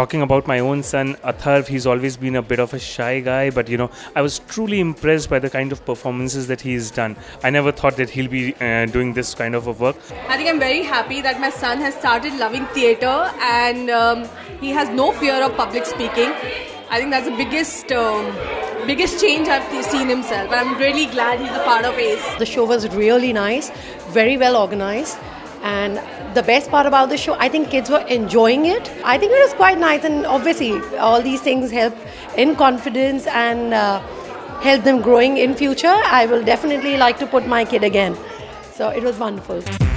talking about my own son, Atharv, he's always been a bit of a shy guy, but you know, I was truly impressed by the kind of performances that he's done. I never thought that he'll be doing this kind of a work. I think I'm very happy that my son has started loving theatre and he has no fear of public speaking. I think that's the biggest change I've seen himself, and I'm really glad he's a part of ACE. The show was really nice, very well organized, and the best part about the show, I think kids were enjoying it. I think it was quite nice, and obviously all these things help in confidence and help them growing in future. I will definitely like to put my kid again. So it was wonderful.